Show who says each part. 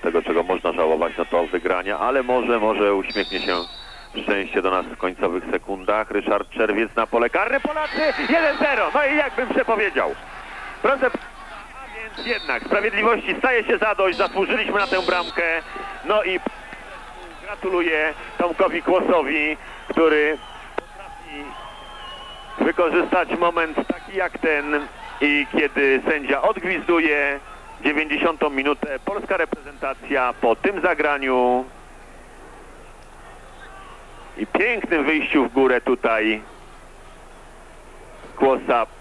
Speaker 1: tego, czego można żałować, no to wygrania, ale może uśmiechnie się szczęście do nas w końcowych sekundach. Ryszard Czerwiec na pole karne, Polacy 1-0, no i jakbym przepowiedział. Proszę, a więc jednak sprawiedliwości staje się zadość, zasłużyliśmy na tę bramkę, no i gratuluję Tomkowi Kłosowi, który potrafi wykorzystać moment taki jak ten i kiedy sędzia odgwizduje 90. minutę, polska reprezentacja po tym zagraniu i pięknym wyjściu w górę tutaj Kłosa